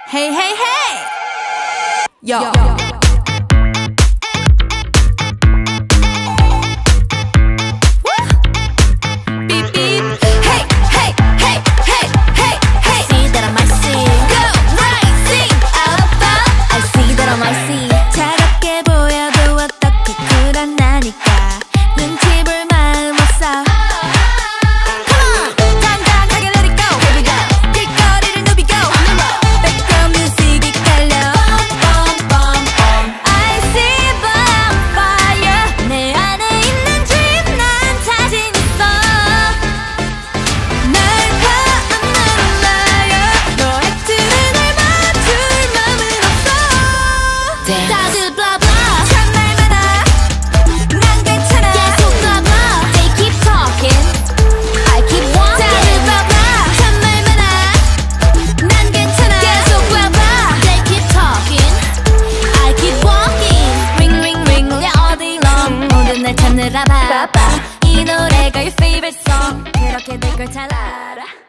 Hey, hey, hey! Yo. Beep, beep. Hey, hey, hey, hey, hey, hey. See that I might see. Go, rising above. I see that I might see. 차갑게 보여도 어떻게 쿨한나니까 눈치 볼 마음 없어. 다들 blah blah 참말 많아 난 괜찮아 계속 blah blah They keep talking I keep walking 다들 blah blah 참말 많아 난 괜찮아 계속 blah blah They keep talking I keep walking Ring ring ring 울려 all day long 모든 날 찾느라 바빠 이 노래가 your favorite song 그렇게 될 걸 잘 알아